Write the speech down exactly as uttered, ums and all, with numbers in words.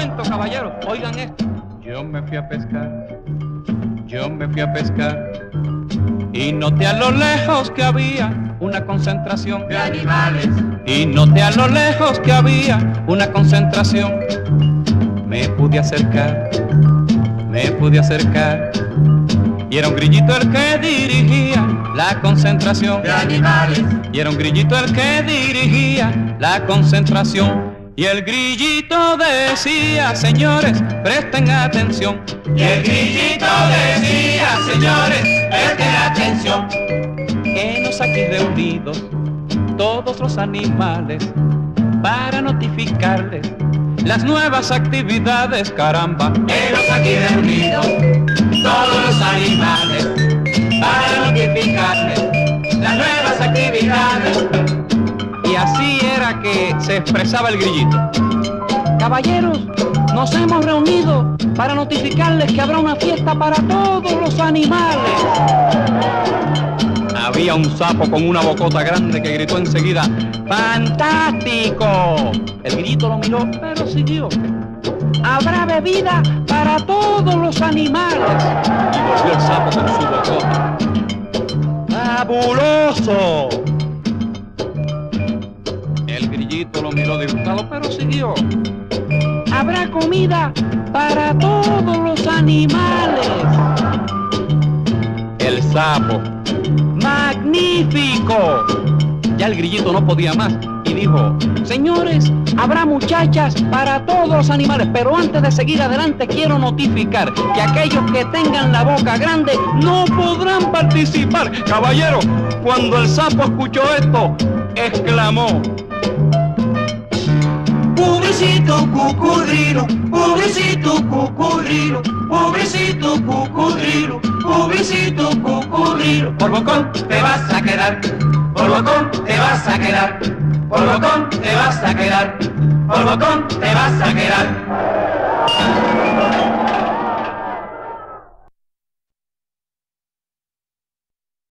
momento, caballero, oigan esto. Yo me fui a pescar, yo me fui a pescar y noté a lo lejos que había una concentración de animales. Y noté a lo lejos que había una concentración. Me pude acercar, me pude acercar y era un grillito el que dirigía la concentración de animales. Y era un grillito el que dirigía la concentración. Y el grillito decía, señores, presten atención. Y el grillito decía, señores, presten atención. Henos aquí reunidos, todos los animales, para notificarles las nuevas actividades, caramba. Henos aquí reunidos, todos los animales, para notificarles las nuevas actividades. Y así era que se expresaba el grillito. Caballeros, nos hemos reunido para notificarles que habrá una fiesta para todos los animales. Había un sapo con una bocota grande que gritó enseguida, ¡fantástico! El grillito lo miró, pero siguió. Habrá bebida para todos los animales. Y volvió el sapo con su bocota. ¡Fabuloso! El grillito lo miró disgustado, pero siguió. Habrá comida para todos los animales. El sapo, ¡magnífico! Ya el grillito no podía más y dijo, señores, habrá muchachas para todos los animales, pero antes de seguir adelante quiero notificar que aquellos que tengan la boca grande no podrán participar. Caballero, cuando el sapo escuchó esto, exclamó, pobrecito cucudrilo, pobrecito cucudrilo, pobrecito cucudrilo, pobrecito cucudrilo. Por bocón te vas a quedar, por bocón te vas a quedar, por bocón te vas a quedar, por bocón te vas a quedar.